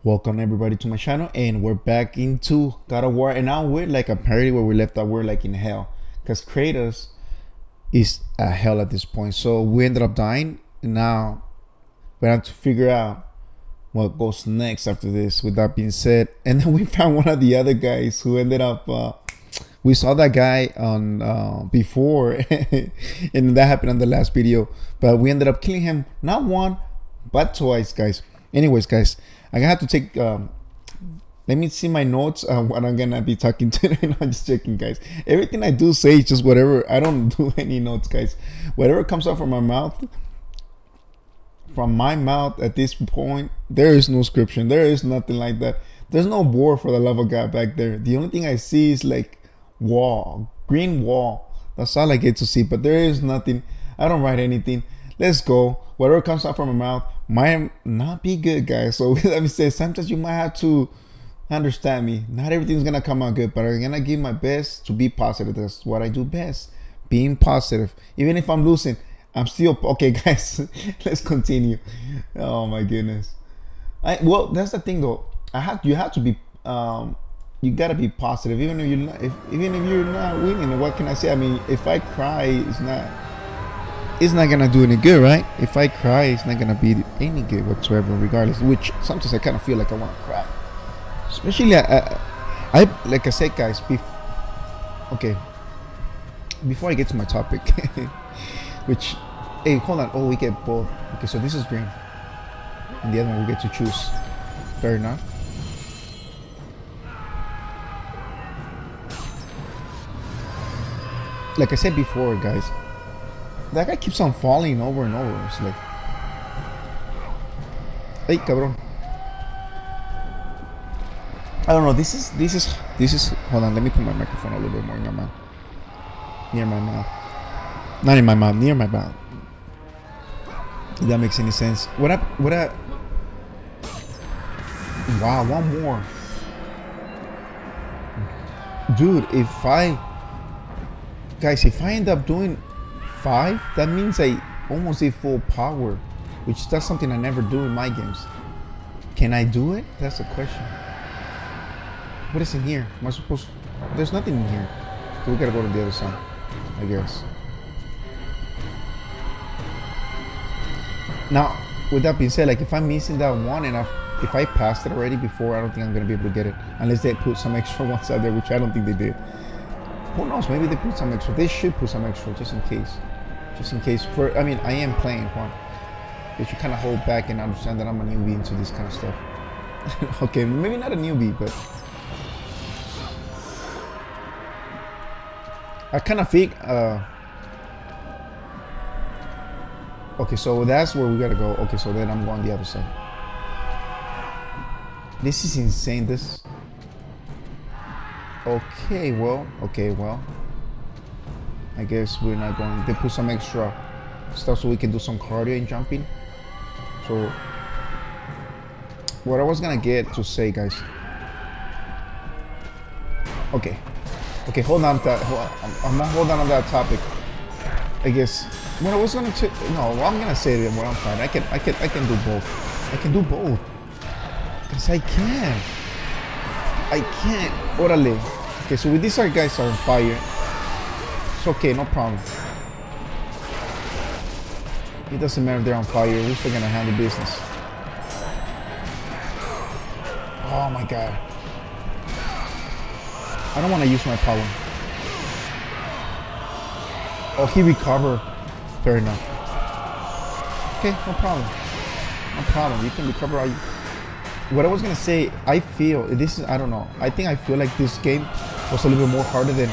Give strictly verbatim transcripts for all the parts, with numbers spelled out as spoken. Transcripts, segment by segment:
Welcome everybody to my channel, and we're back into God of War, and now we're like apparently where we left off. We're like in hell because Kratos is a hell at this point. So we ended up dying, and now we have to figure out what goes next after this. With that being said, and then we found one of the other guys who ended up uh, we saw that guy on uh, before and that happened on the last video, but we ended up killing him not one but twice, guys. Anyways, guys, I have to take um let me see my notes on what I'm gonna be talking today. No, I'm just checking, guys. Everything I do say is just whatever. I don't do any notes, guys. Whatever comes out from my mouth from my mouth at this point, there is no scription, there is nothing like that. There's no board, for the love of God, back there. The only thing I see is like wall, green wall. That's all I get to see, but there is nothing. I don't write anything. Let's go. Whatever comes out from my mouth might not be good, guys. So let me say, sometimes you might have to understand me. Not everything's gonna come out good, but I'm gonna give my best to be positive. That's what I do best, being positive. Even if I'm losing, I'm still okay, guys. Let's continue. Oh my goodness. I well, that's the thing though. I have you have to be um you gotta be positive, even if you're not if, even if you're not winning. What can I say? I mean, if I cry, it's not it's not gonna do any good, right? If I cry, it's not gonna be any good whatsoever, regardless. Which sometimes I kind of feel like I want to cry, especially I, I, I like I said, guys. Bef okay, before I get to my topic, which hey, hold on. Oh, we get both. Okay, so this is green, and the other one we get to choose. Fair enough. Like I said before, guys, that guy keeps on falling over and over. It's like, hey, cabrón. I don't know. This is this is this is. Hold on. Let me put my microphone a little bit more near my near my mouth. Not in my mouth. Near my mouth. If that makes any sense. What up? What up? Wow, one more. Dude, if I guys, if I end up doing five, that means I almost did full power, which that's something I never do in my games. Can I do it? That's the question. What is in here? Am I supposed to... There's nothing in here. So we gotta go to the other side, I guess. Now, with that being said, like if I'm missing that one and I've, if I passed it already before, I don't think I'm gonna be able to get it unless they put some extra ones out there, which I don't think they did. Who knows? Maybe they put some extra. They should put some extra just in case. Just in case. For I mean, I am playing one. They should kind of hold back and understand that I'm a newbie into this kind of stuff. Okay, maybe not a newbie, but I kind of think. Uh, okay, so that's where we gotta go. Okay, so then I'm going the other side. This is insane. This. Okay, well, okay, well, I guess we're not going. They put some extra stuff so we can do some cardio and jumping. So, what I was gonna get to say, guys. Okay, okay, hold on to that. I'm not holding on to that topic. I guess what I was gonna say. No, well, I'm gonna say it when I'm fine. I can, I can, I can do both. I can do both. Cause I can. I can't. Orale. Okay, so with these our guys are on fire. It's okay, no problem. It doesn't matter if they're on fire. We're still gonna handle business. Oh my god. I don't want to use my power. Oh, he recovered. Fair enough. Okay, no problem. No problem. You can recover all you. What I was gonna say, I feel this is, I don't know, I think I feel like this game was a little bit more harder than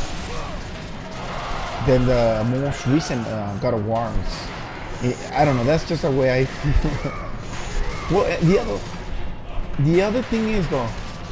than the most recent uh, God of War. I don't know, that's just the way I feel. Well, the other the other thing is though,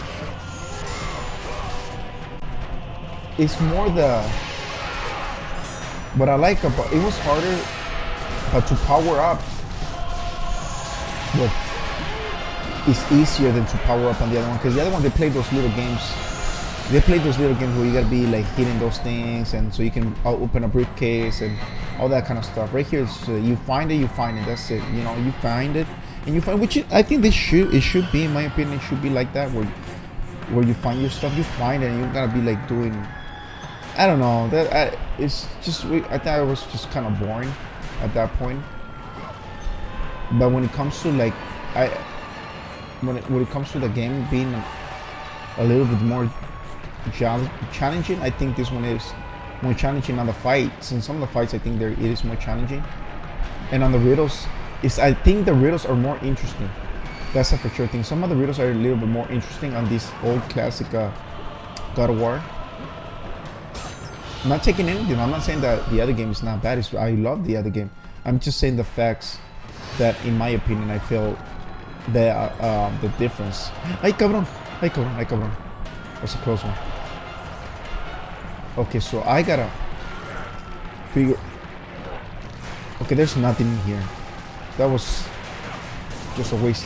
it's more the what I like about it was harder, but to power up, well, it's easier than to power up on the other one, because the other one they play those little games. They play those little games where you gotta be like hitting those things, and so you can open a briefcase and all that kind of stuff. Right here, it's, uh, you find it, you find it. That's it. You know, you find it, and you find, which it, I think this should it should be, in my opinion, it should be like that, where where you find your stuff, you find it, and you gotta be like doing, I don't know, that I, it's just, I thought it was just kind of boring at that point. But when it comes to like, I when it, when it comes to the game being a, a little bit more challenging, I think this one is more challenging on the fights. In some of the fights, I think there it is more challenging, and on the riddles, is I think the riddles are more interesting. That's a for sure thing. Some of the riddles are a little bit more interesting on this old classic uh, God of War. I'm not taking anything. I'm not saying that the other game is not bad. It's, I love the other game. I'm just saying the facts that, in my opinion, I feel the uh, uh, the difference. Ay cabrón, ay cabrón, ay cabrón. That's a close one. Okay, so I gotta figure. Okay, there's nothing in here. That was just a waste.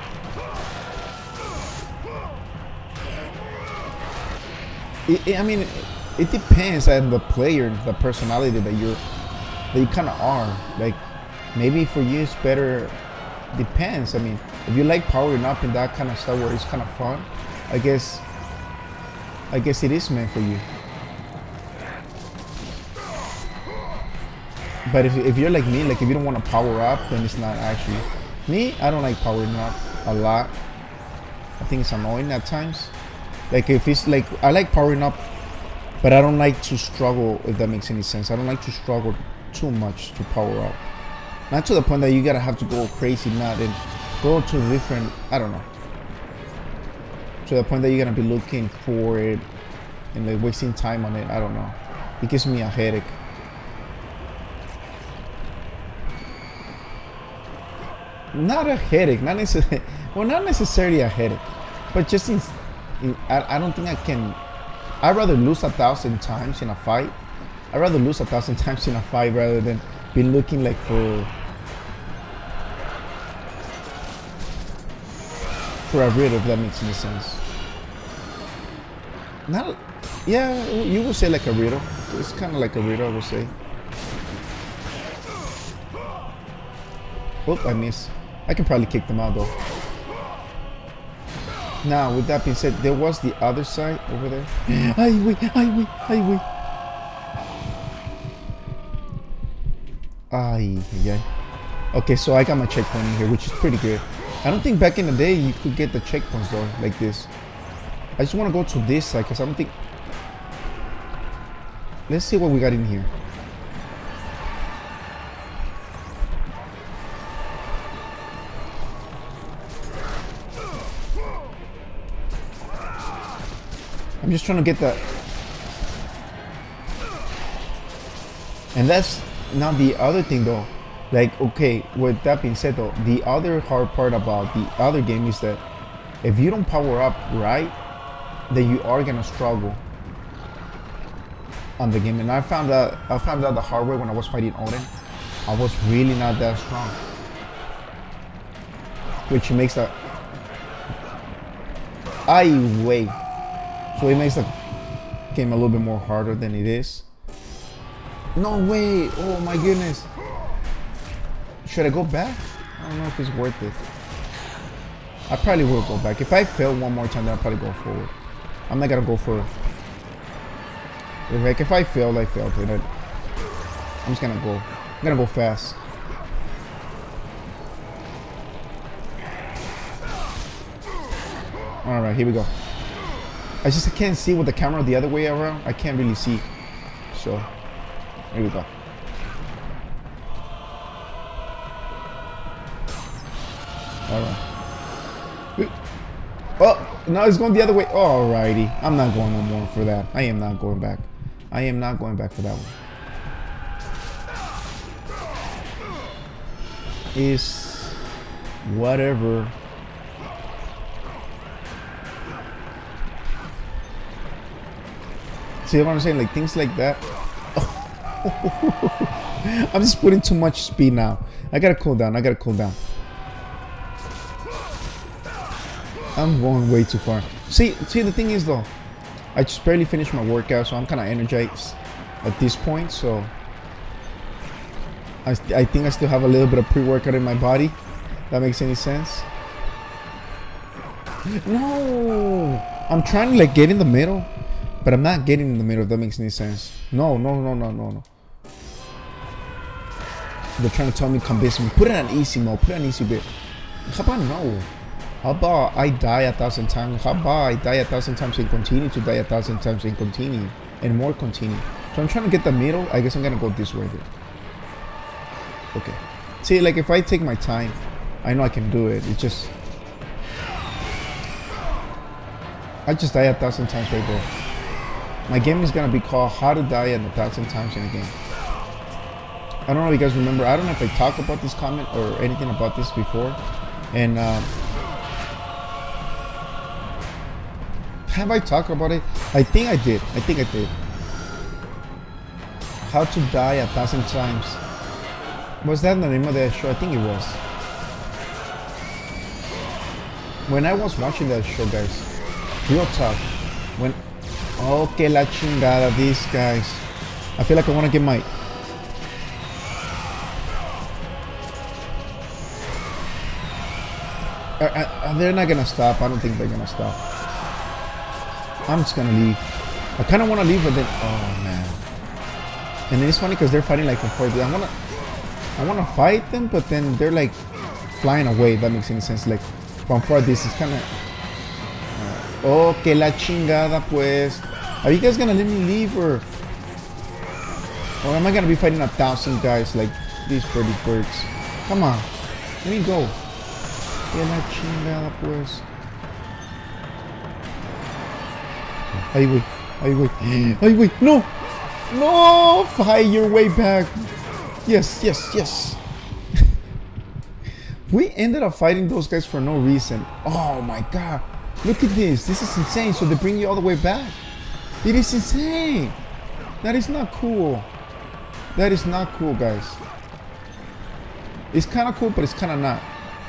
It, it, I mean, it, it depends on the player, the personality that you're, that you kind of are. Like, maybe for you it's better. Depends. I mean, if you like powering up and that kind of stuff where it's kind of fun, I guess. I guess it is meant for you. But if, if you're like me, like if you don't want to power up, then it's not actually. Me, I don't like powering up a lot. I think it's annoying at times. Like if it's like, I like powering up, but I don't like to struggle, if that makes any sense. I don't like to struggle too much to power up. Not to the point that you gotta have to go crazy, not and go to different, I don't know. To the point that you're gonna be looking for it and like wasting time on it, I don't know. It gives me a headache. Not a headache, not necessarily, well, not necessarily a headache, but just in, in I, I don't think I can, I'd rather lose a thousand times in a fight. I'd rather lose a thousand times in a fight rather than be looking like for, for a riddle, if that makes any sense. Not, yeah, you would say like a riddle. It's kind of like a riddle, I would say. Oh, I missed. I can probably kick them out though. Now, with that being said, there was the other side over there. Ay, wait, ay, wait, ay, wait. Ay, yeah. Okay, so I got my checkpoint in here, which is pretty good. I don't think back in the day you could get the checkpoints though, like this. I just want to go to this side because I don't think. Let's see what we got in here. I'm just trying to get that. And that's not the other thing though. Like, okay, with that being said though, the other hard part about the other game is that if you don't power up right, then you are gonna struggle on the game. And I found that I found out the hard way when I was fighting Odin. I was really not that strong, which makes that I wait. So it makes the game a little bit more harder than it is. No way! Oh my goodness! Should I go back? I don't know if it's worth it. I probably will go back. If I fail one more time, then I'll probably go forward. I'm not gonna go for. Like if I fail, I failed it. I'm just gonna go. I'm gonna go fast. All right, here we go. I just can't see with the camera the other way around. I can't really see. So, here we go. Alright. Oh, now it's going the other way. Alrighty. I'm not going no more for that. I am not going back. I am not going back for that one. Is whatever. See what I'm saying? Like things like that. I'm just putting too much speed now. I gotta cool down. I gotta cool down. I'm going way too far. See, see the thing is though, I just barely finished my workout, so I'm kind of energized at this point. So I, I think I still have a little bit of pre-workout in my body. That makes any sense? No! I'm trying to like get in the middle, but I'm not getting in the middle, if that makes any sense. No, no, no, no, no, no. They're trying to tell me, convince me. Put it on easy mode, put it on easy bit. How about no? How about I die a thousand times? How about I die a thousand times and continue to die a thousand times and continue? And more continue. So I'm trying to get the middle. I guess I'm gonna go this way then. Okay. See, like if I take my time, I know I can do it. It's just I just die a thousand times right there. My game is gonna be called How to Die a Thousand Times in a Game. I don't know if you guys remember. I don't know if I talked about this comment or anything about this before. And uh, have I talked about it? I think I did. I think I did. How to Die a Thousand Times. Was that the name of that show? I think it was. When I was watching that show, guys, real talk, when oh que la chingada, these guys, I feel like I want to get my uh, uh, they're not gonna stop. I don't think they're gonna stop. I'm just gonna leave. I kind of want to leave, but then oh man. And then it's funny because they're fighting like from four. I wanna I wanna fight them, but then they're like flying away. If that makes any sense. Like from far, this is kind of uh, oh que la chingada pues. Are you guys gonna let me leave, or or am I gonna be fighting a thousand guys like these pretty birds? Come on, let me go. Que la chingada pues. Ay güey, ay güey, ay güey, no, no, fight your way back. Yes, yes, yes. We ended up fighting those guys for no reason. Oh my god, look at this. This is insane. So they bring you all the way back. It is insane. That is not cool. That is not cool, guys. It's kind of cool, but it's kind of not.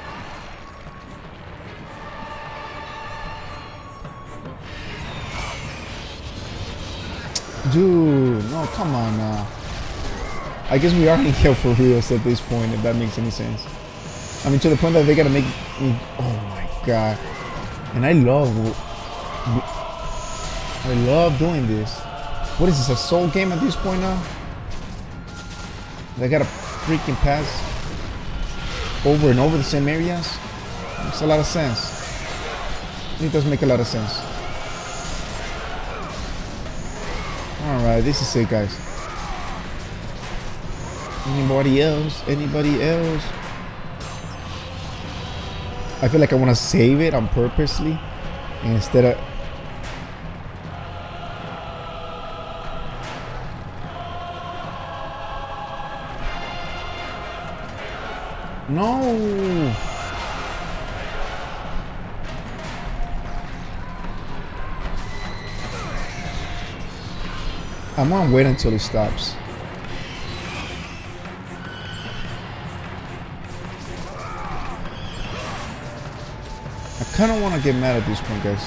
Dude, no, come on now. I guess we are in hell for reals at this point, if that makes any sense. I mean, to the point that they gotta make me, oh my god. And I love, I love doing this. What is this, a soul game at this point now? They gotta freaking pass over and over the same areas? Makes a lot of sense. It does make a lot of sense. Alright, this is it, guys. Anybody else? Anybody else? I feel like I want to save it on purposely instead of no. I'm gonna wait until it stops. I kind of want to get mad at this point, guys.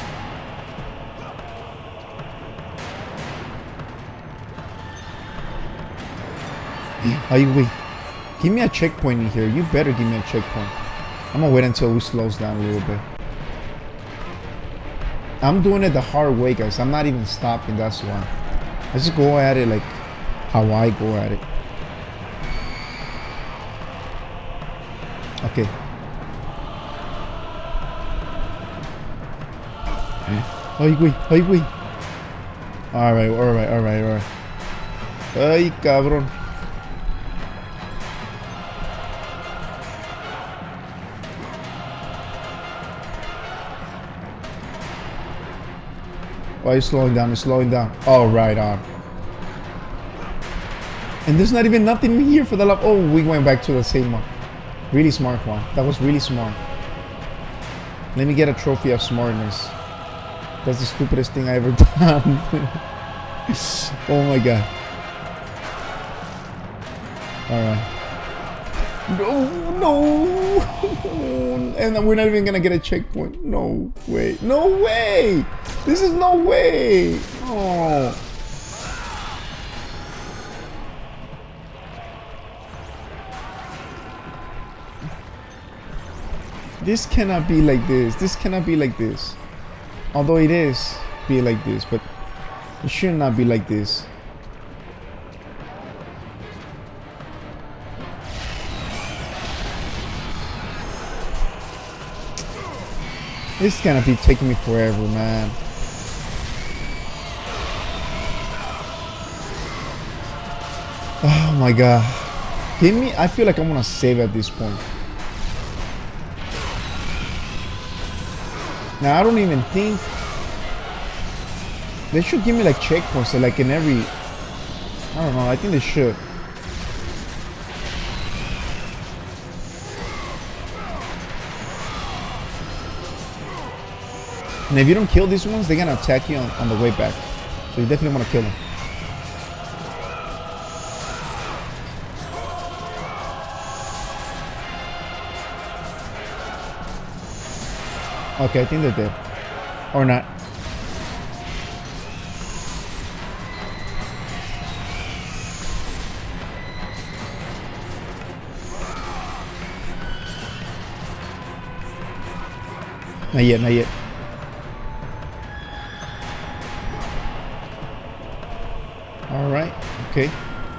Are you wait? Give me a checkpoint in here. You better give me a checkpoint. I'm gonna wait until we slows down a little bit. I'm doing it the hard way, guys. I'm not even stopping. That's why. I just go at it like how I go at it. Okay. Ay, güey, ay, güey. Alright, alright, alright, alright. Ay, cabrón. Why are you slowing down? It's slowing down. Oh, right on. And there's not even nothing here for the love. Oh, we went back to the same one. Really smart one. That was really smart. Let me get a trophy of smartness. That's the stupidest thing I ever done. Oh my god. Alright. No, no. And we're not even gonna get a checkpoint. No way. No way. This is no way. Oh. This cannot be like this. This cannot be like this. Although it is be like this, but it should not be like this. This is gonna be taking me forever, man. Oh my god. Give me, I feel like I'm gonna save at this point. Now I don't even think they should give me like checkpoints, so like in every, I don't know, I think they should. And if you don't kill these ones, they're gonna attack you on, on the way back. So you definitely want to kill them. Okay, I think they're dead. Or not. Not yet, not yet. Alright, okay.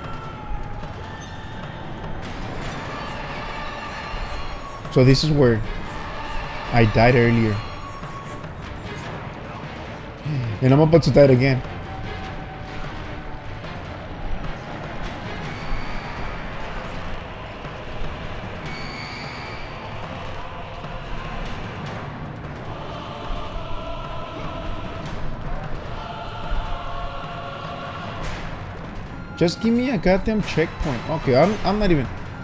So this is where I died earlier. And I'm about to die again. Just give me a goddamn checkpoint. Okay, I'm, I'm not even...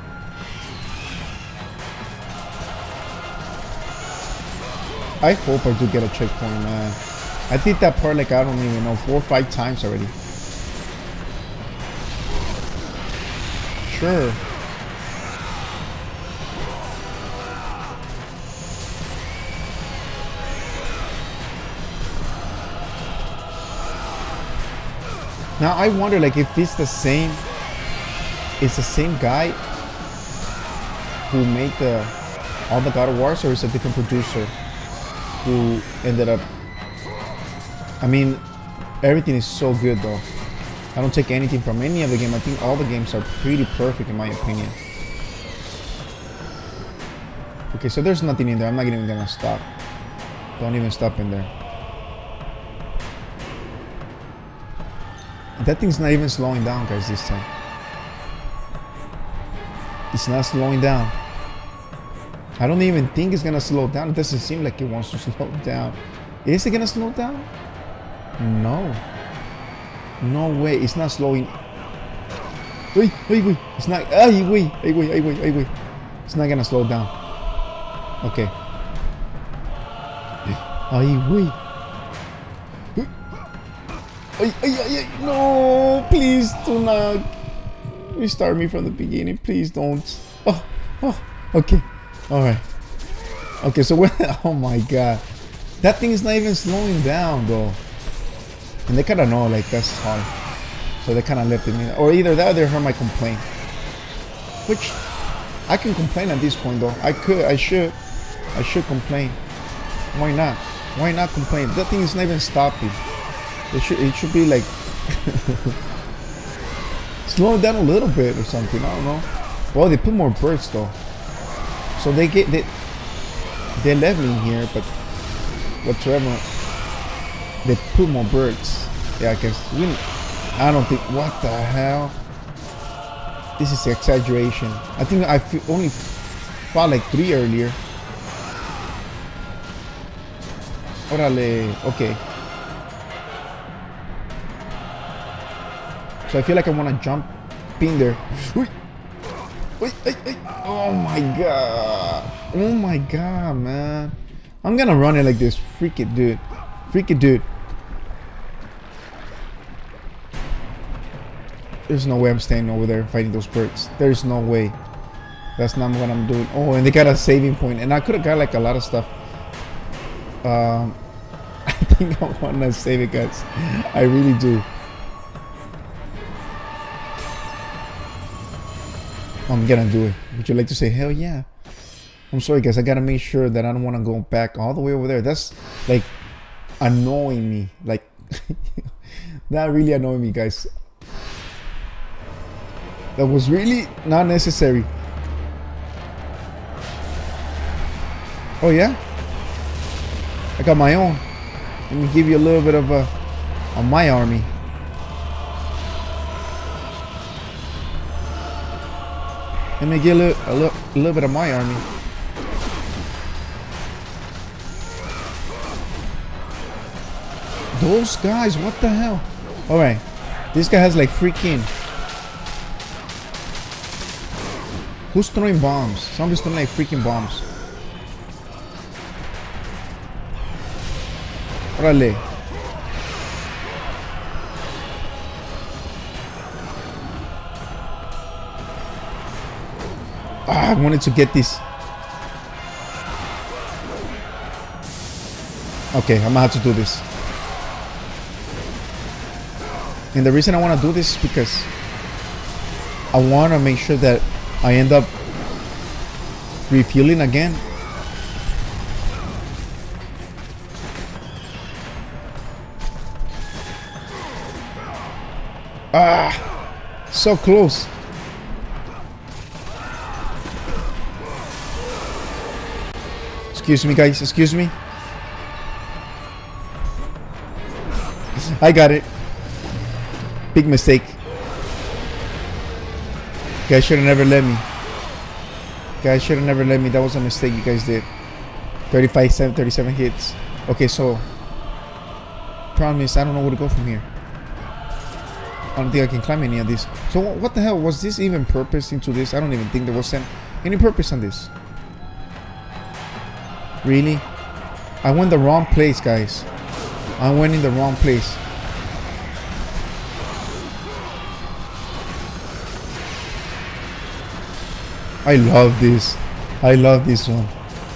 I hope I do get a checkpoint, man. I did that part like, I don't even know, four or five times already. Sure. Now I wonder, like, if it's the same, it's the same guy who made the all the God of Wars, or is a different producer who ended up. I mean, everything is so good though. I don't take anything from any of the game. I think all the games are pretty perfect in my opinion. Okay, so there's nothing in there. I'm not even gonna stop. Don't even stop in there. That thing's not even slowing down, guys, this time. It's not slowing down. I don't even think it's gonna slow down. It doesn't seem like it wants to slow down. Is it gonna slow down? No. No way. It's not slowing. Wait, wait, wait. It's not. Ay, wait, ay, wait, ay, wait, ay, wait. It's not gonna slow down. Okay. Ay, wait. Ay, ay, ay, ay. No, please do not restart me from the beginning. Please don't. Oh, oh, okay. All right. Okay, so when, oh my god. That thing is not even slowing down though. And they kind of know like that's hard. So they kind of left it in. Or either that or they heard my complaint. Which, I can complain at this point though. I could, I should. I should complain. Why not? Why not complain? That thing is not even stopping. It should, it should be like slow down a little bit or something. I don't know. Well, they put more birds though, so they get they they're leveling here, but whatsoever they put more birds. Yeah, I guess we. I don't think. What the hell? This is exaggeration. I think I f only fought like three earlier. Orale. Okay. So I feel like I want to jump in there. Wait, wait, wait, wait. Oh my god. Oh my god, man. I'm gonna run it like this. Freak it, dude. Freak it, dude. There's no way I'm staying over there fighting those birds. There's no way. That's not what I'm doing. Oh, and they got a saving point. And I could have got like a lot of stuff. Um, I think I want to save it, guys. I really do. I'm gonna do it. Would you like to say hell yeah? I'm sorry guys, I gotta make sure that I don't want to go back all the way over there. That's like annoying me. Like that really annoyed me, guys. That was really not necessary. Oh yeah? I got my own. Let me give you a little bit of a of my army. Let me get a little, a little, a little bit of my army. Those guys, what the hell? Alright, this guy has like freaking... Who's throwing bombs? Somebody's throwing like freaking bombs. Órale. Ah, I wanted to get this. Okay, I'm gonna have to do this. And the reason I want to do this is because I want to make sure that I end up refueling again. Ah, so close. Excuse me, guys. Excuse me. I got it. Big mistake. Guys should have never let me. Guys should have never let me. That was a mistake you guys did. thirty-five, thirty-seven hits. Okay, so problem is I don't know where to go from here. I don't think I can climb any of these. So what the hell was this even purpose into this? I don't even think there was any purpose on this. Really? I went the wrong place, guys. I went in the wrong place. I love this. I love this one.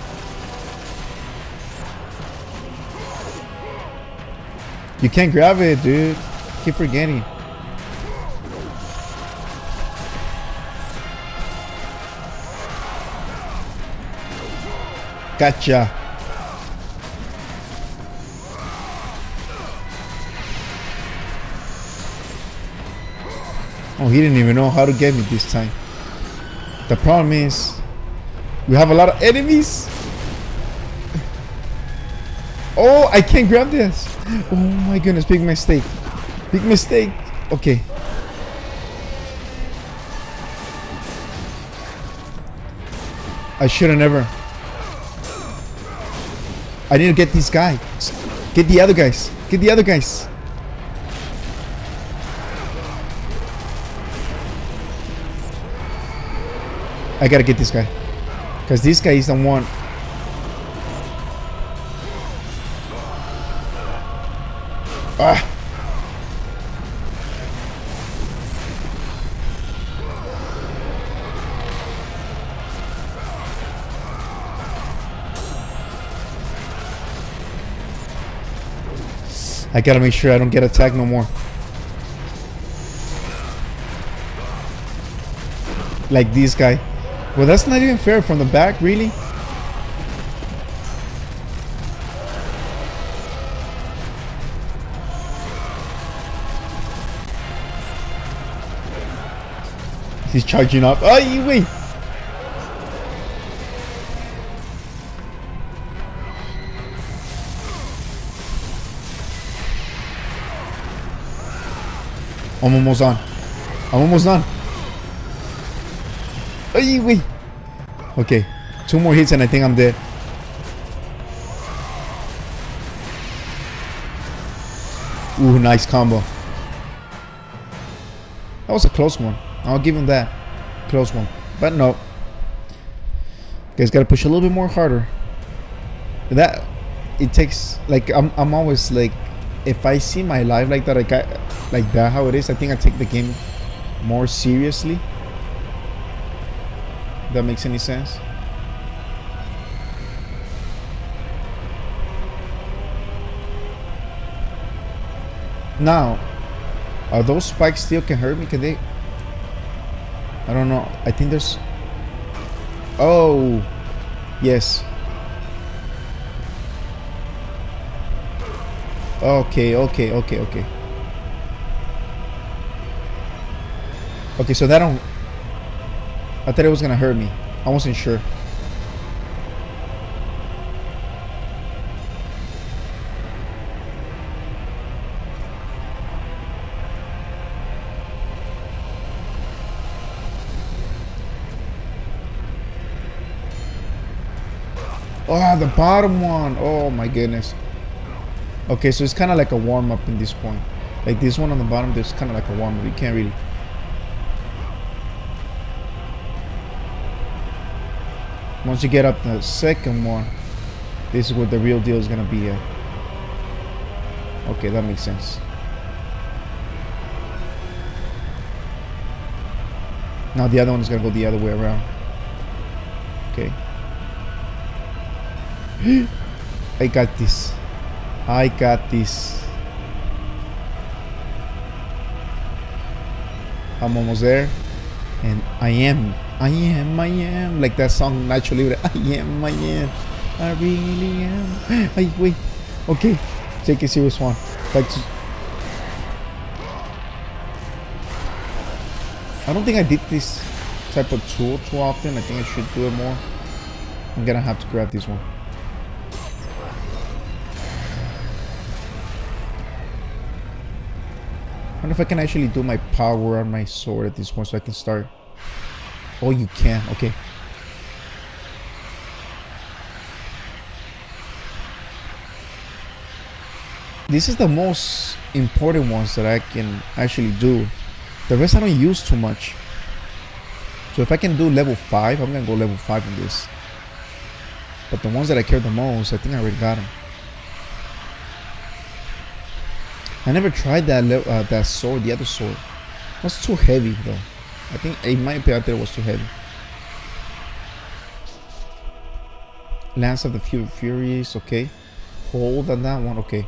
You can't grab it, dude. Keep forgetting. Gotcha. Oh, he didn't even know how to get me this time. The problem is, we have a lot of enemies. Oh, I can't grab this. Oh my goodness, big mistake. Big mistake. Okay. I should have never. I need to get these guys. Get the other guys. Get the other guys. I gotta get this guy, because this guy is the one. Ah. I gotta make sure I don't get attacked no more. Like this guy. Well, that's not even fair from the back, really. He's charging up. Oh, wait. I'm almost done. I'm almost done. Ay, wait. Okay, two more hits and I think I'm dead. Ooh, nice combo. That was a close one. I'll give him that. Close one. But no. Guys gotta push a little bit more harder. That it takes like I'm I'm always like, if I see my life like that, like I, like that how it is, I think I take the game more seriously. If that makes any sense. Now, are those spikes still can hurt me? Can they? I don't know. I think there's. Oh, Yes. Okay, okay, okay, okay. Okay, so that don't... I thought it was gonna hurt me. I wasn't sure. Oh, the bottom one. Oh my goodness. Okay, so it's kind of like a warm-up in this point. Like this one on the bottom, there's kind of like a warm-up. You can't really... Once you get up the second one, this is what the real deal is gonna be at. Okay, that makes sense. Now the other one is gonna go the other way around. Okay. I got this. I got this. I'm almost there. And I am. I am. I am. Like that song Nacho Libre. I am. I am. I really am. I wait. Okay. Take a serious one. Back to... I don't think I did this type of tool too often. I think I should do it more. I'm gonna have to grab this one. I wonder if I can actually do my power on my sword at this point so I can start. Oh, you can. Okay. This is the most important ones that I can actually do. The rest I don't use too much. So if I can do level five, I'm gonna go level five on this. But the ones that I care the most, I think I already got them. I never tried that uh, that sword, the other sword. It was too heavy though. I think it might be out there, it was too heavy. Lance of the Few Furies, okay. Hold on that one, okay.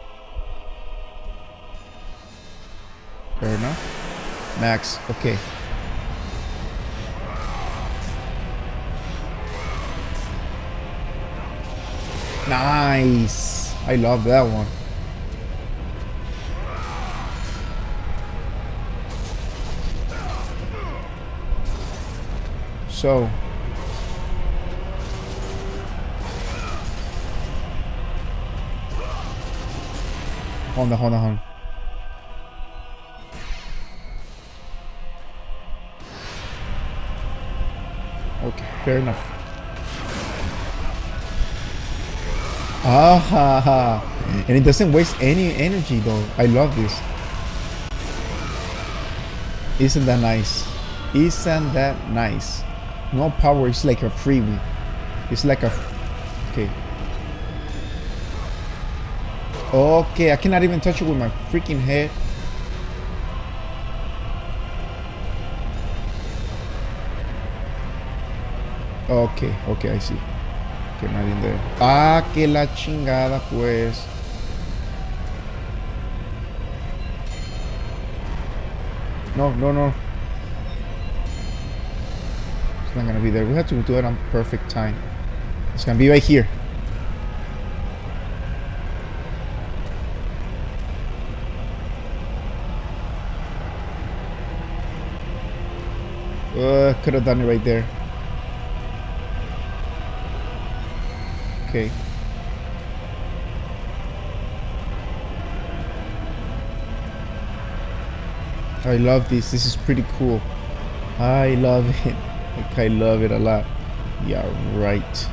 Fair enough. Max, okay. Nice. I love that one. So hold on, hold on, hold on. Okay, fair enough. Ah ha ha. And it doesn't waste any energy though. I love this. Isn't that nice? Isn't that nice? No power, it's like a freebie. It's like a... Okay. Okay, I cannot even touch it with my freaking head. Okay, okay, I see. Okay, not in there. Ah, que la chingada, pues. No, no, no. It's not gonna be there. We have to do it on perfect time. It's gonna be right here. Uh, could have done it right there. Okay. I love this. This is pretty cool. I love it. Like, I love it a lot. Yeah, right.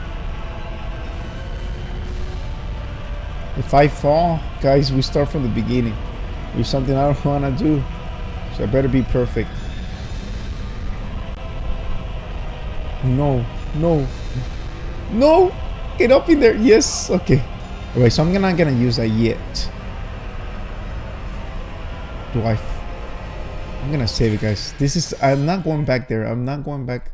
If I fall, guys, we start from the beginning. There's something I don't want to do, so I better be perfect. No, no, no! Get up in there. Yes. Okay. Alright, so I'm not gonna use that yet. Do I? F I'm gonna save it, guys. This is. I'm not going back there. I'm not going back.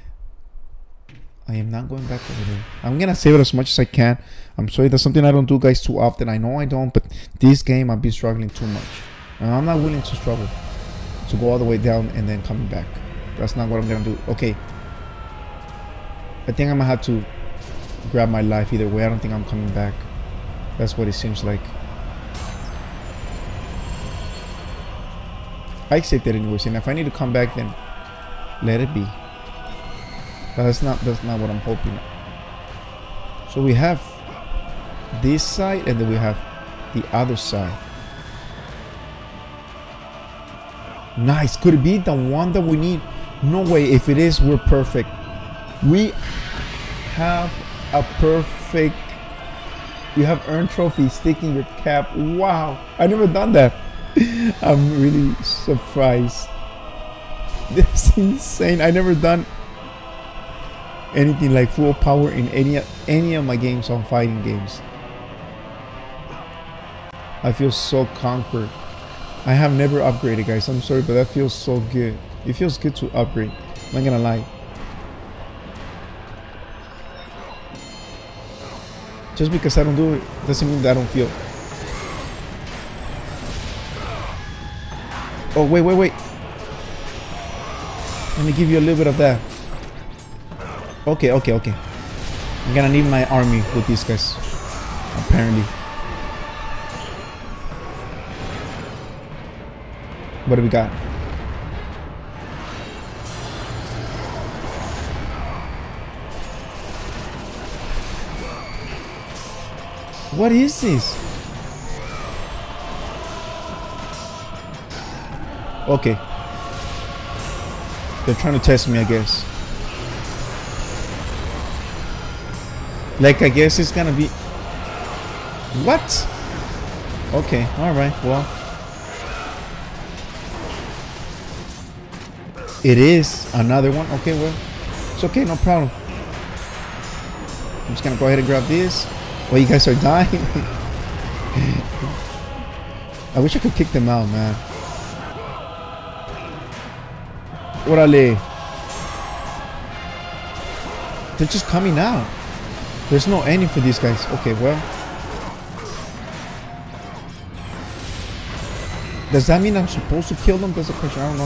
I am not going back over there. I'm gonna save it as much as I can. I'm sorry, that's something I don't do, guys, too often. I know I don't, but this game I've been struggling too much, and I'm not willing to struggle to go all the way down and then coming back. That's not what I'm gonna do. Okay. I think I'm gonna have to grab my life either way. I don't think I'm coming back. That's what it seems like. I saved it anyways, and if I need to come back, then let it be. But that's not that's not what I'm hoping. So we have this side, and then we have the other side. Nice. Could it be the one that we need? No way. If it is, we're perfect. We have a perfect. You have earned trophy. Sticking your cap. Wow. I never done that. I'm really surprised. This is insane. I never done anything like full power in any any of my games on fighting games. I feel so conquered. I have never upgraded, guys. I'm sorry, but that feels so good. It feels good to upgrade. I'm not gonna lie. Just because I don't do it doesn't mean that I don't feel. Oh, wait, wait, wait. Let me give you a little bit of that. Okay, okay, okay. I'm gonna need my army with these guys. Apparently. What do we got? What is this? Okay. They're trying to test me, I guess. Like, I guess it's gonna be... What? Okay, alright, well. It is another one. Okay, well, it's okay, no problem. I'm just gonna go ahead and grab this. Well, you guys are dying. I wish I could kick them out, man. Orale. They're just coming out. There's no ending for these guys. Okay, well. Does that mean I'm supposed to kill them? That's a question. I don't know.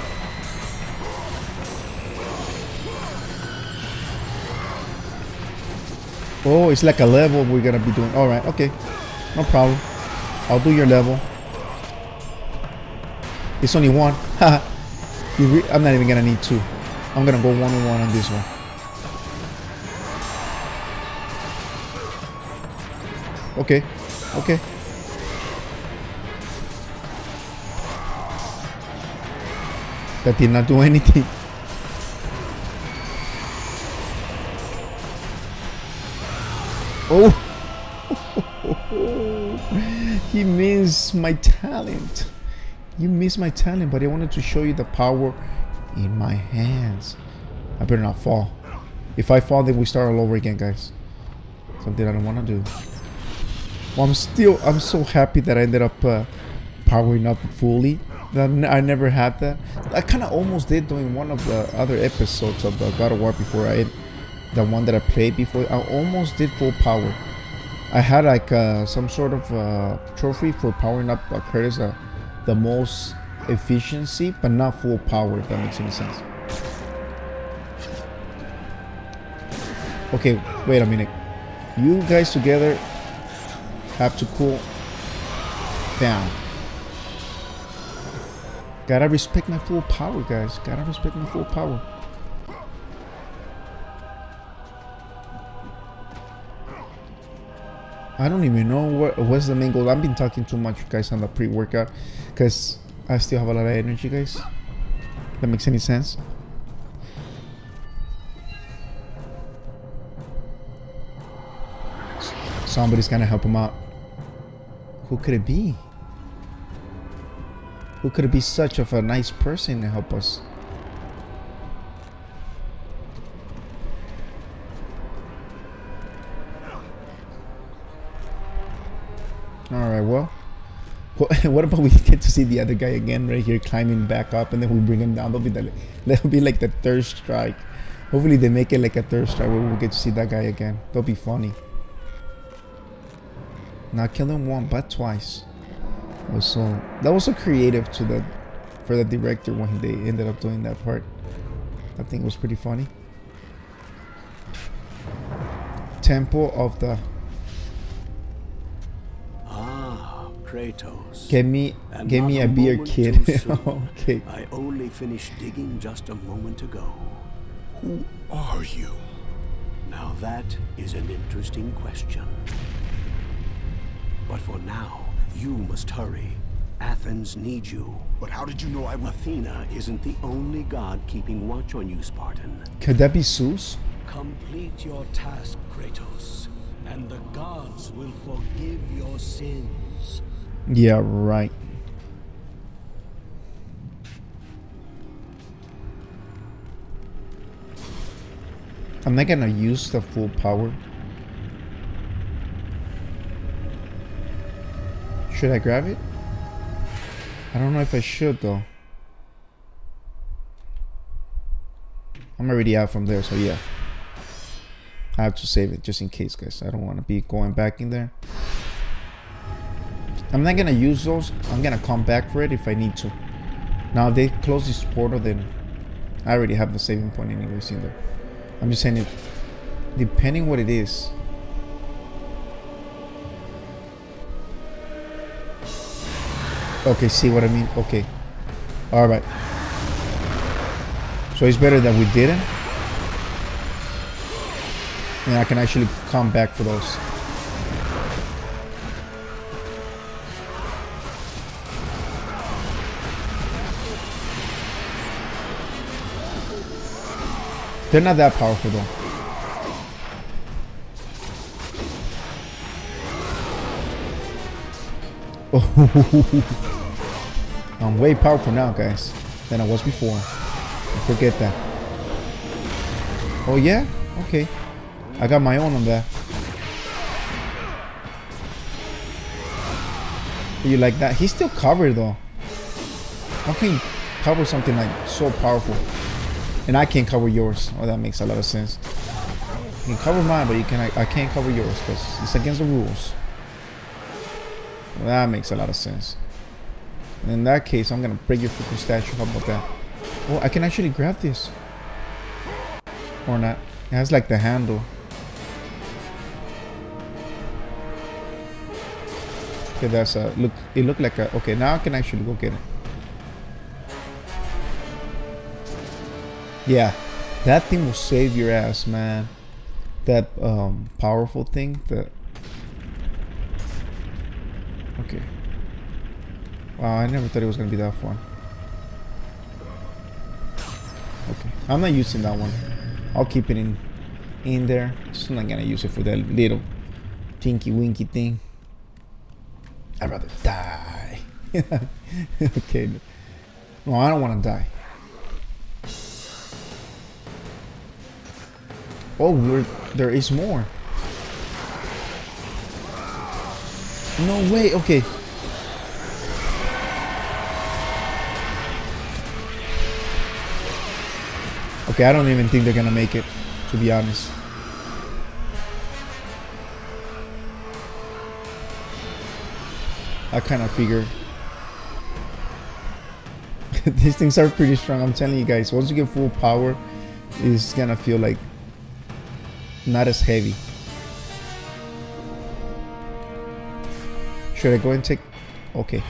Oh, it's like a level we're gonna be doing. Alright, okay. No problem. I'll do your level. It's only one. Haha. I'm not even gonna need two. I'm gonna go one on one on this one. Okay. Okay. That did not do anything. Oh, he missed my talent. You missed my talent, but I wanted to show you the power in my hands. I better not fall. If I fall, then we start all over again, guys. Something I don't want to do. Well, I'm still, I'm so happy that I ended up uh, powering up fully. I never had that. I kind of almost did during one of the other episodes of the God of War before I. The one that I played before, I almost did full power. I had like uh, some sort of uh, trophy for powering up uh, Kratos uh, the most efficiency, but not full power, if that makes any sense. Okay, wait a minute. You guys together have to cool down. Gotta respect my full power, guys. Gotta respect my full power. I don't even know what what's the main goal. I've been talking too much, guys, on the pre-workout because I still have a lot of energy, guys. That makes any sense? Somebody's gonna help him out. Who could it be? Who could it be such of a nice person to help us? Alright, well, what about we get to see the other guy again right here climbing back up, and then we bring him down? That'll be, the, that'll be like the third strike. Hopefully they make it like a third strike where we get to see that guy again. That'll be funny. Not kill him one, but twice. That was so, that was so creative to the, for the director when they ended up doing that part. I think it was pretty funny. Temple of the... Ah, Kratos. Give me, And give not me a a beer, moment kid. too soon. Okay. I only finished digging just a moment ago. Who are you? Now that is an interesting question. But for now, you must hurry. Athens needs you. But how did you know I would? Athena isn't the only god keeping watch on you, Spartan. Could that be Zeus? Complete your task, Kratos, and the gods will forgive your sins. Yeah, right. I'm not gonna use the full power. Should I grab it? I don't know if I should though. I'm already out from there, so yeah. I have to save it just in case, guys. I don't want to be going back in there. I'm not gonna use those. I'm gonna come back for it if I need to. Now if they close this portal, then I already have the saving point anyways in there. I'm just saying it, depending what it is. Okay, see what I mean? Okay. Alright. So it's better that we didn't. And I can actually come back for those. They're not that powerful though. Oh, I'm way powerful now, guys, than I was before. Don't forget that. Oh yeah? Okay. I got my own on that. You like that? He's still covered though. How can you cover something like so powerful? And I can't cover yours. Oh, that makes a lot of sense. You can cover mine, but you can I, I can't cover yours because it's against the rules. Well, that makes a lot of sense. In that case, I'm gonna break your freaking statue. How about that? Oh, I can actually grab this. Or not. It has like the handle. Okay, that's a look. It looked like a. Okay, now I can actually go get it. Yeah, that thing will save your ass, man. That um, powerful thing. That. Okay. Wow, I never thought it was gonna be that far. Okay, I'm not using that one. I'll keep it in, in there. Just not gonna use it for that little tinky winky thing. I'd rather die. Okay. No, I don't want to die. Oh, we're, there is more. No way. Okay. Okay, I don't even think they're gonna make it, to be honest. I kind of figured. These things are pretty strong, I'm telling you guys. Once you get full power, it's gonna feel like not as heavy. Should I go and take... Okay.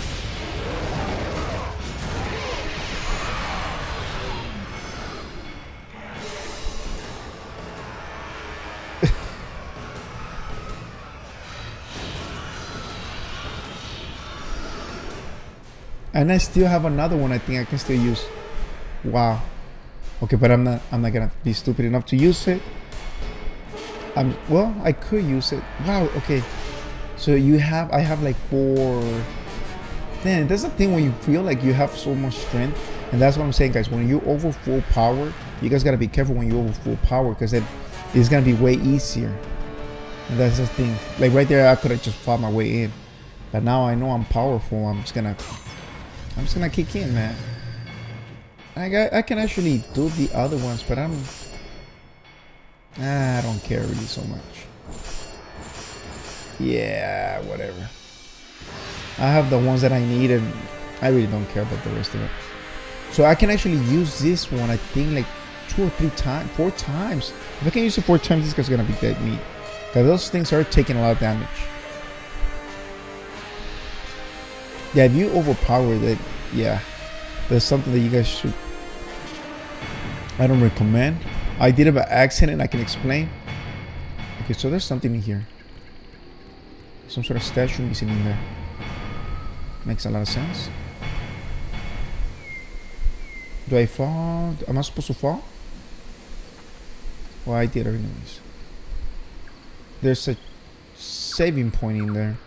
And I still have another one I think I can still use. Wow. Okay, but I'm not I'm not gonna be stupid enough to use it. I'm well, I could use it. Wow, okay. So you have I have like four. Then that's the thing when you feel like you have so much strength. And that's what I'm saying, guys. When you over full power, you guys gotta be careful when you over full power, because then it's gonna be way easier. And that's the thing. Like right there, I could have just fought my way in. But now I know I'm powerful. I'm just gonna I'm just gonna kick in, man. I got, I can actually do the other ones, but I'm I don't care really so much. Yeah, whatever. I have the ones that I need, and I really don't care about the rest of it. So I can actually use this one, I think, like two or three times, four times. If I can use it four times, this guy's gonna be dead meat. Cause those things are taking a lot of damage. Yeah, if you overpower that, yeah, that's something that you guys should. I don't recommend. I did it by accident. I can explain. Okay, so there's something in here. Some sort of statue missing in there. Makes a lot of sense. Do I fall? Am I supposed to fall? Well, I did anyways. There's a saving point in there.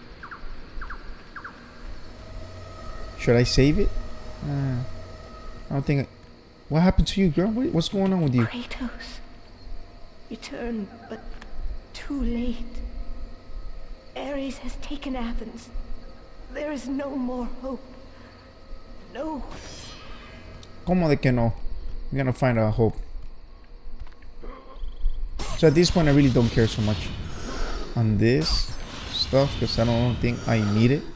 Should I save it? Uh, I don't think. I, what happened to you, girl? What, what's going on with you? Kratos, return, but too late. Ares has taken Athens. There is no more hope. No. Como de que no? We're gonna find a hope. So at this point, I really don't care so much on this stuff because I don't think I need it.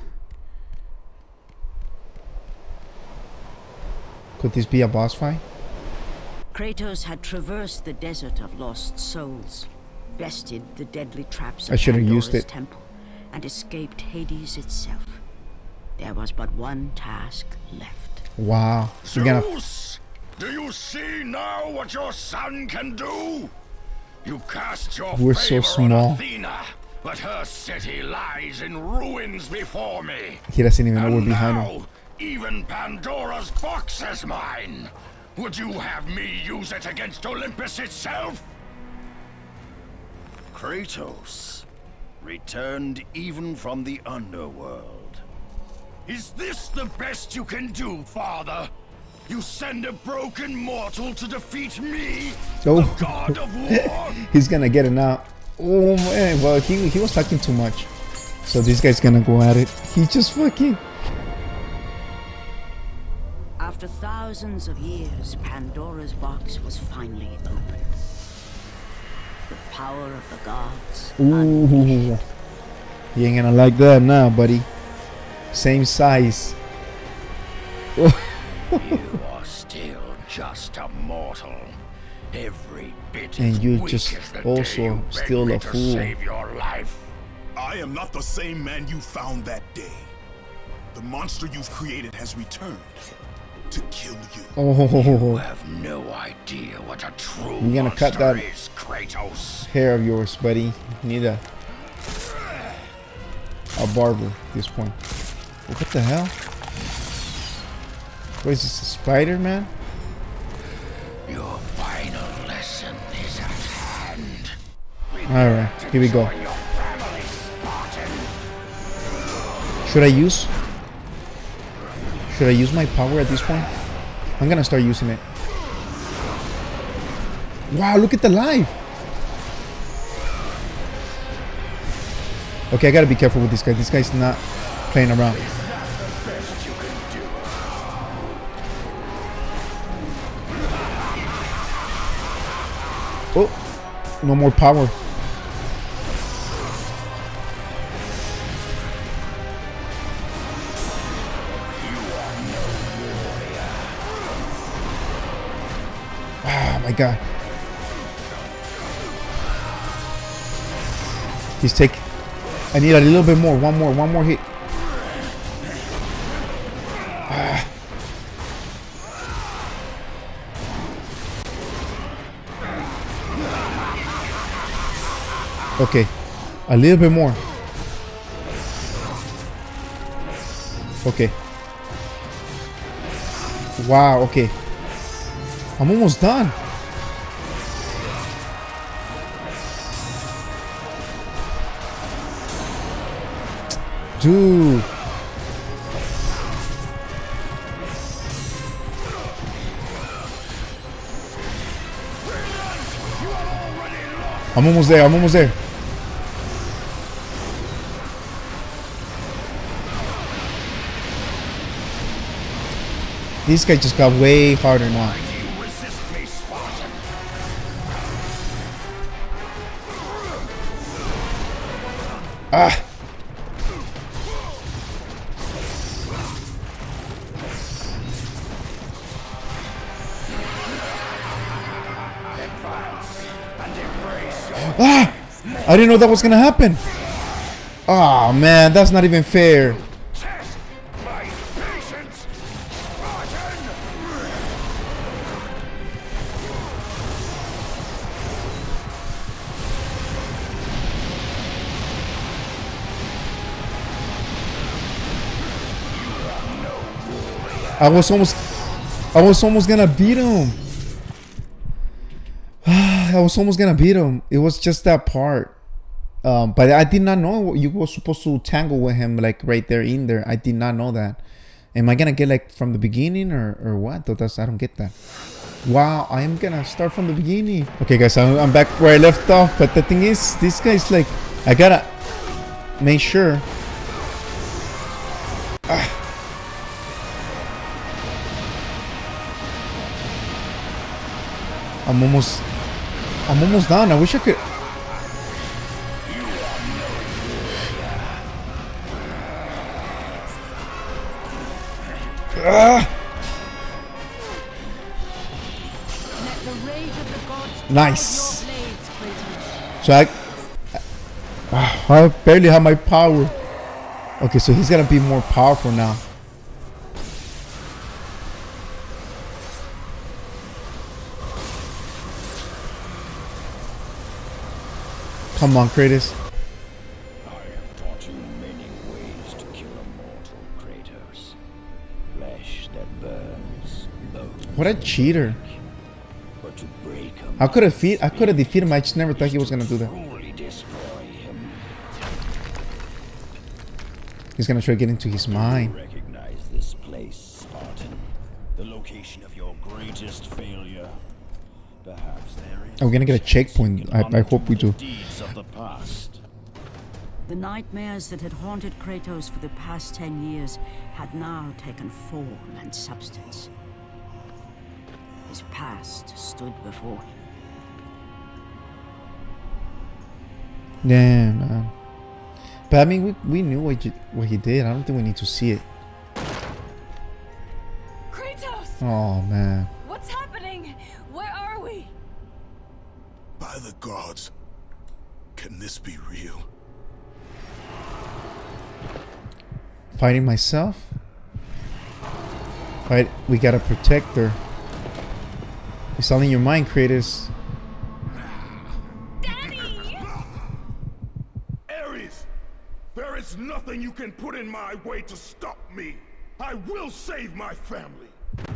Could this be a boss fight? Kratos had traversed the desert of lost souls, bested the deadly traps I of should have Pandora's used it. temple, and escaped Hades itself. There was but one task left. Wow. We're gonna. Zeus! Do you see now what your son can do? You cast your We're so favor small. on Athena, but her city lies in ruins before me. He doesn't even know we're And behind now, him. even Pandora's box is mine. Would you have me use it against Olympus itself? Kratos, returned even from the underworld. Is this the best you can do, father? You send a broken mortal to defeat me, Oh. the god of war? He's gonna get it now. Oh man, well he he was talking too much. So this guy's gonna go at it. He just fucking. After thousands of years, Pandora's box was finally opened. The power of the gods. Ooh. You ain't gonna like that now, buddy. Same size. You are still just a mortal. Every bit And as you're weak just as the also day you begged still me a to fool. Save your life. I am not the same man you found that day. The monster you've created has returned to kill you. Oh, You have no idea what a true You're gonna cut monster that- is, Kratos. hair of yours, buddy. You need a a barber at this point. What the hell? What is this, a spider, man? Your final lesson is at hand. Alright, here we go. Join your family, Spartan. Should I use? Should I use my power at this point? I'm gonna start using it. Wow, look at the life. Okay, I gotta be careful with this guy. This guy's not playing around. Oh, no more power. Oh my god. He's take. I need a little bit more. One more. One more hit. Ah. Okay. A little bit more. Okay. Wow. Okay. I'm almost done. Dude. I'm almost there. I'm almost there. This guy just got way harder now. You resist me, Spartan. Ah. Ah! I didn't know that was gonna happen. Oh man, that's not even fair. Test my patience, Spartan! I was almost, I was almost gonna beat him. I was almost gonna beat him. It was just that part. Um, but I did not know you were supposed to tangle with him like right there in there. I did not know that. Am I gonna get like from the beginning or, or what? That's, I don't get that. Wow, I am gonna start from the beginning. Okay guys, I'm, I'm back where I left off. But the thing is, this guy's like, I gotta make sure. Ah. I'm almost, I'm almost done. I wish I could. Ah. Nice. So I, I barely have my power. Okay, so he's gonna be more powerful now. Come on, Kratos. I have taught you many ways to kill a mortal, Kratos. Flesh that burns, bones. What a cheater! But to break him, I could have defeat. I could have defeated him. I just never thought he was gonna do that. truly destroy him. He's gonna try to get into his mind. Recognize this place, Spartan. The location of your greatest failure. Perhaps there is. Are we gonna get a checkpoint? I, I hope we do. Deeds of the past. The nightmares that had haunted Kratos for the past ten years had now taken form and substance. His past stood before him. Damn, man. But I mean, we, we knew what, you, what he did. I don't think we need to see it. Kratos! Oh, man. What's happening? Where are we? By the gods, can this be real? Fighting myself? Fight. We gotta protect her. It's all in your mind, Kratos. Daddy! Ares, there is nothing you can put in my way to stop me. I will save my family.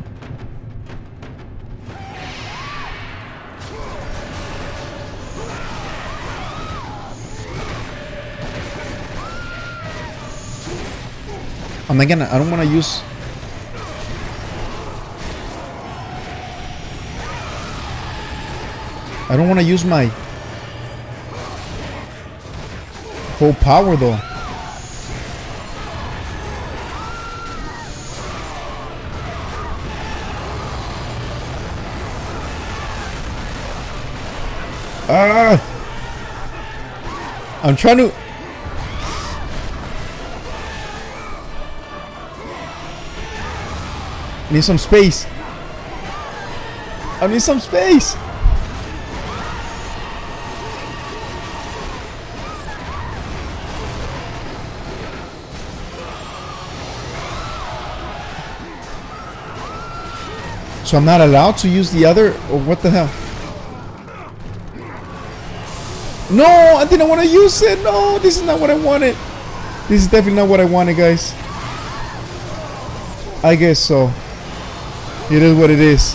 I'm not gonna. I don't want to use. I don't want to use my whole power though. Ah! I'm trying to. I need some space. I need some space. So I'm not allowed to use the other, or what the hell? No, I didn't want to use it. No, this is not what I wanted. This is definitely not what I wanted, guys. I guess so. It is what it is.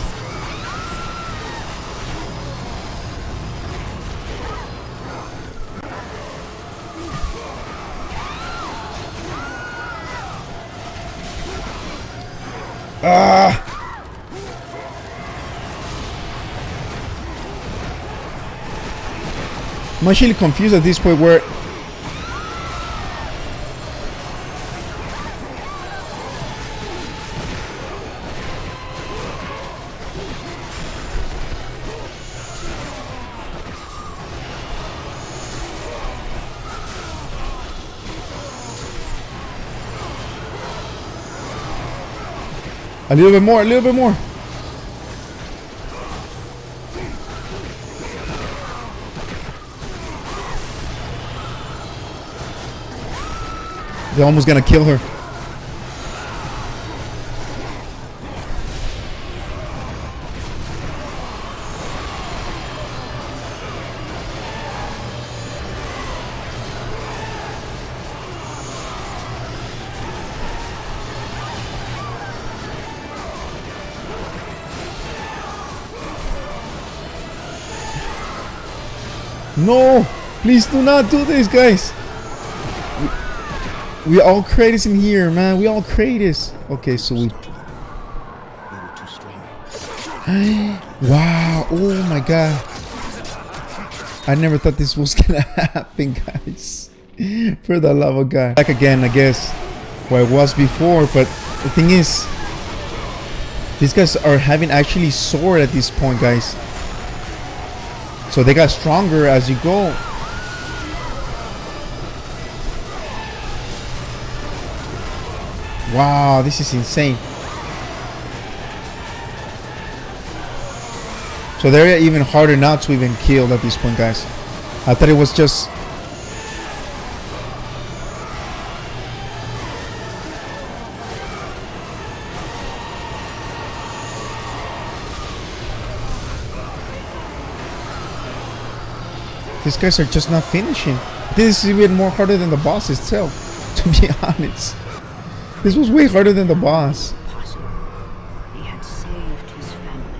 Ah! I'm actually confused at this point where a little bit more, a little bit more. They're almost gonna kill her. No! Please do not do this, guys! We, we all Kratos in here, man. We all Kratos. Okay, so we... Wow! Oh my god. I never thought this was gonna happen, guys. For the love of God. Back again, I guess, where it was before, but the thing is... These guys are having actually sword at this point, guys. So they got stronger as you go. Wow, this is insane. So they're even harder not to even kill at this point, guys. I thought it was just... These guys are just not finishing. This is even more harder than the boss itself, to be honest. This was way harder than the boss. He had saved his family.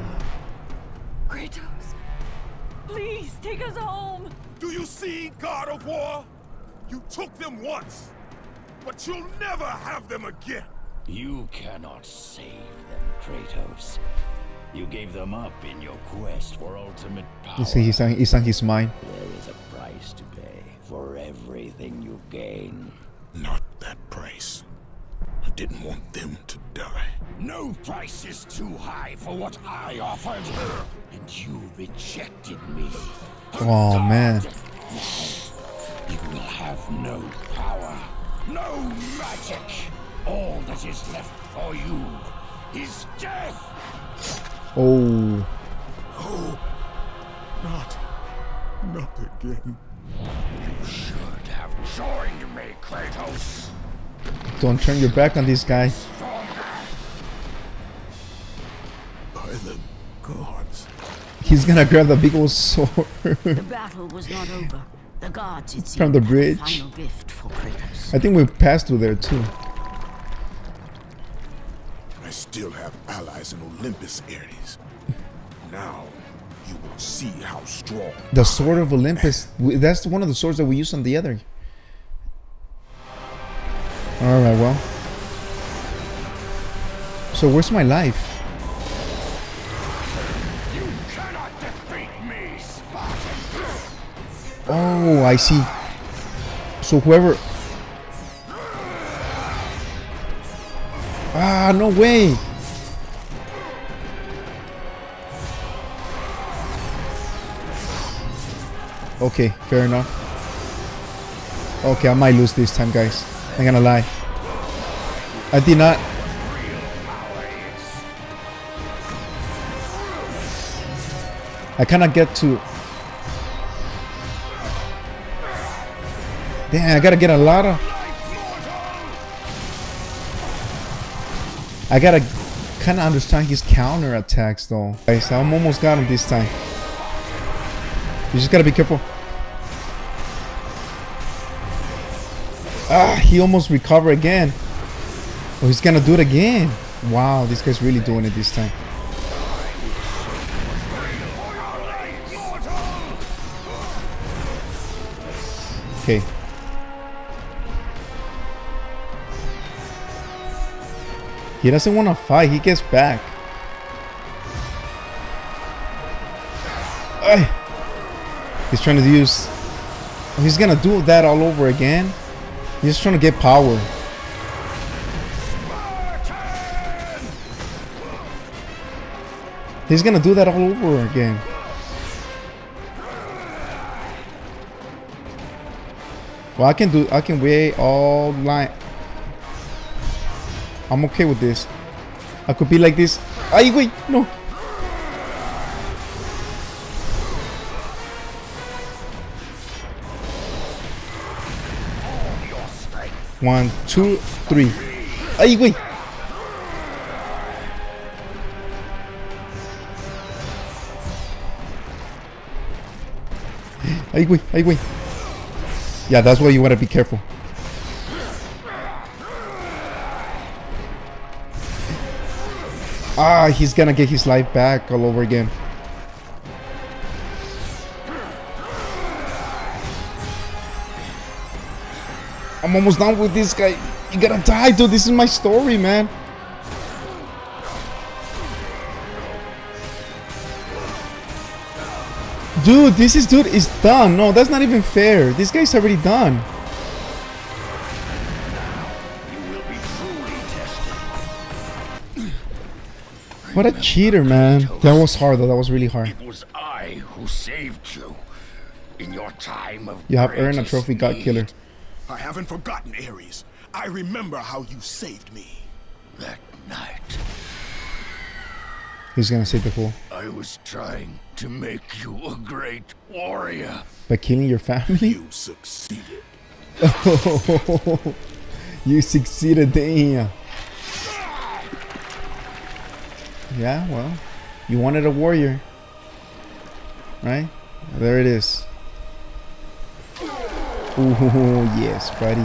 Kratos, please take us home. Do you see, God of War? You took them once, but you'll never have them again. You cannot save them, Kratos. You gave them up in your quest for ultimate power. You see, he's on, he's on his mind. There is a price to pay for everything you gain. Not that price. I didn't want them to die. No price is too high for what I offered. And you rejected me. Oh man. You will have no power, no magic. All that is left for you is death. Oh. Oh, not, not again. You should have joined me, Kratos. Don't turn your back on this guy. By the gods. He's gonna grab the big old sword. The battle was not over. The gods, it From the seemed, had a bridge. final gift for Kratos. I think we passed through there too. I still have allies in Olympus, Ares. Now, you will see how strong. The sword of Olympus. we- That's one of the swords that we use on the other. Alright, well. So where's my life? You cannot defeat me, Spartan. Oh, I see. So whoever... Ah, no way. Okay, fair enough. Okay, I might lose this time, guys. I'm gonna lie. I did not... I cannot get to... Damn, I gotta get a lot of... I gotta kind of understand his counter attacks though. Guys, I almost got him this time. You just gotta be careful. Ah, he almost recovered again. Oh, he's gonna do it again. Wow, this guy's really doing it this time. Okay. He doesn't want to fight. He gets back. Ay. He's trying to use... Oh, he's gonna do that all over again. He's just trying to get power. He's gonna do that all over again. Well, I can do... I can wait all line. I'm okay with this. I could be like this. Ay, wait, no. All your strength One, two, three. Ay, güey. Ay, güey. Ay, güey. Yeah, that's why you want to be careful. Ah, he's gonna get his life back all over again. I'm almost done with this guy. You gotta die, dude. This is my story, man. Dude, this is dude is done. No, that's not even fair. This guy's already done. What a cheater, man. That was hard though. That was really hard. It was I who saved you in your time of You have earned a greatest trophy, God need. Killer. I haven't forgotten, Ares. I remember how you saved me. That night, He's gonna save the fool I was trying to make you a great warrior. by killing your family. You succeeded. You succeeded, damn. Yeah, well, you wanted a warrior, right? There it is. Ooh, yes, buddy.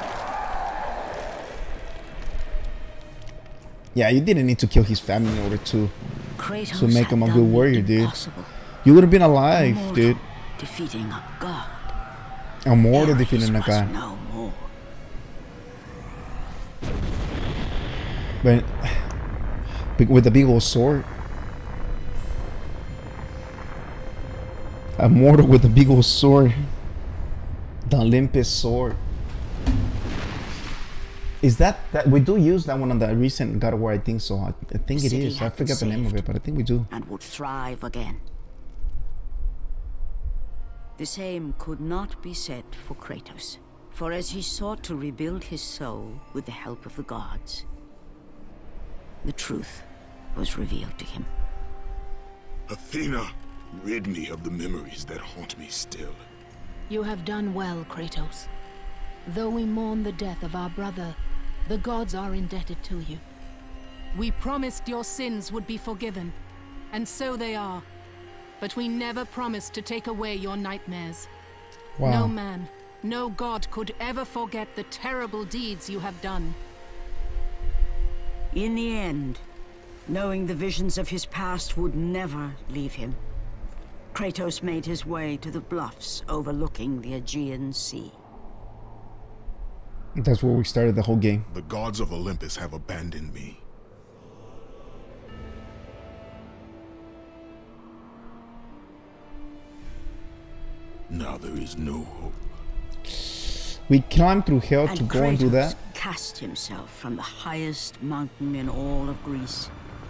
Yeah, you didn't need to kill his family in order to Kratos to make had him a done good the warrior, dude. impossible. You would have been alive, Immortal, dude. defeating a god. A mortal Ares defeating a was god. no more. But big- with a big old sword. A mortal with a big old sword. The Olympus sword. Is that that we do use that one on the recent God of War? I think so. I, I think The it city is. I had been forget the name of saved it, but I think we do. And would thrive again. The same could not be said for Kratos, for as he sought to rebuild his soul with the help of the gods, the truth was revealed to him. Athena, rid me of the memories that haunt me still. You have done well, Kratos. Though we mourn the death of our brother, the gods are indebted to you. We promised your sins would be forgiven, and so they are. But we never promised to take away your nightmares. Wow. No man, no god could ever forget the terrible deeds you have done. In the end, knowing the visions of his past would never leave him, Kratos made his way to the bluffs overlooking the Aegean Sea. That's where we started the whole game. The gods of Olympus have abandoned me. Now there is no hope. We climbed through hell And to go and do Kratos that. cast himself from the highest mountain in all of Greece.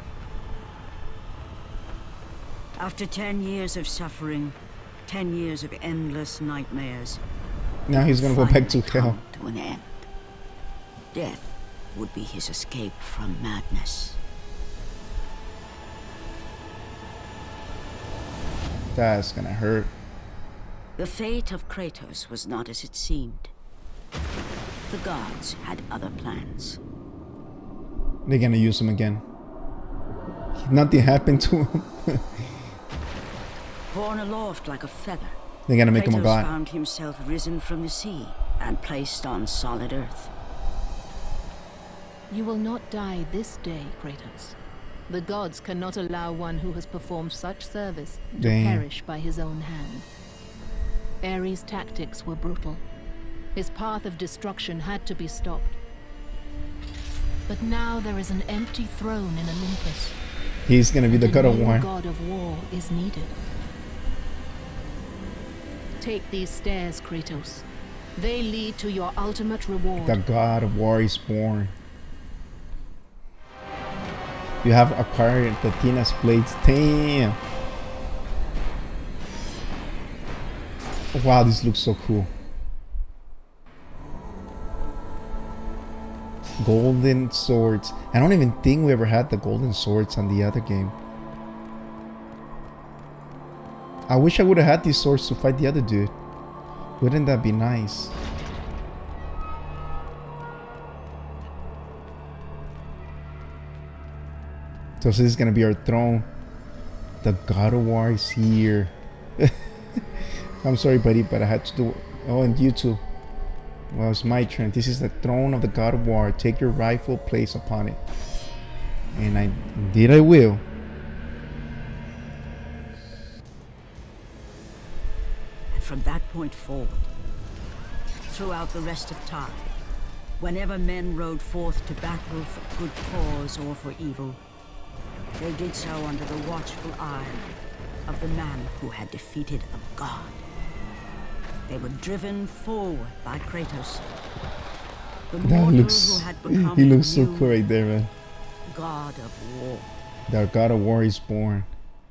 After ten years of suffering, ten years of endless nightmares, Now he's gonna go back to finally hell. come to an end. Death would be his escape from madness. That's gonna hurt. The fate of Kratos was not as it seemed. The gods had other plans. They're gonna use him again. Nothing happened to him. Borne aloft like a feather, They're gonna make him a Kratos god. found himself risen from the sea and placed on solid earth. You will not die this day, Kratos. The gods cannot allow one who has performed such service to Damn. perish by his own hand. Ares' tactics were brutal. His path of destruction had to be stopped. But now there is an empty throne in Olympus. He's gonna be the and god a of new war. god of war is needed. Take these stairs, Kratos. They lead to your ultimate reward. The god of war is born. You have acquired the Athena's blades. Damn. Wow, this looks so cool. Golden swords. I don't even think we ever had the golden swords on the other game. I wish I would have had these swords to fight the other dude. Wouldn't that be nice? So this is gonna be our throne. The God of War is here. I'm sorry, buddy, but I had to do it. Oh, and you too. Well, it's my turn. This is the throne of the God of War. Take your rightful place upon it. And I indeed I will. And from that point forward, throughout the rest of time, whenever men rode forth to battle for good cause or for evil, they did so under the watchful eye of the man who had defeated a god. They were driven forward by Kratos, the That mortal looks, who had become he looks so new cool right there, man. God of War. The God of War is born.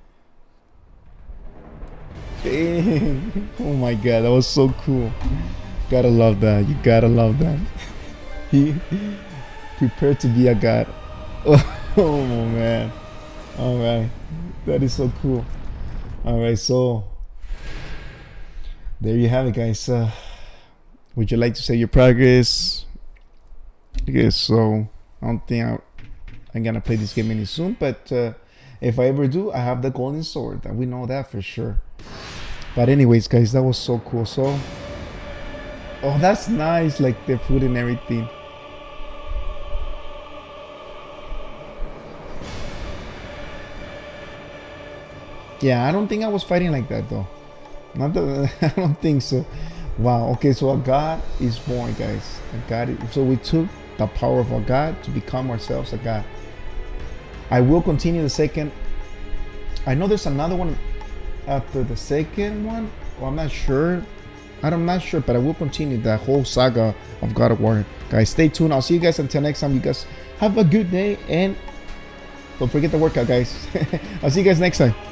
Dang. Oh my god, that was so cool. Gotta love that. You gotta love that. He prepared to be a god. Oh man. Alright. That is so cool. Alright, so there you have it, guys. Uh, would you like to say your progress? I guess so. I don't think I, I'm gonna play this game any soon, but uh, if I ever do, I have the golden sword. That we know that for sure. But anyways, guys, that was so cool. So, oh, that's nice, like the food and everything. Yeah, I don't think I was fighting like that though. Not that I don't think so. Wow. Okay, so a god is born, guys. A god. Is, so we took the power of a god to become ourselves a god. I will continue the second. I know there's another one after the second one. Well, I'm not sure. I'm not sure, but I will continue the whole saga of God of War. Guys, stay tuned. I'll see you guys until next time. You guys have a good day and don't forget the workout, guys. I'll see you guys next time.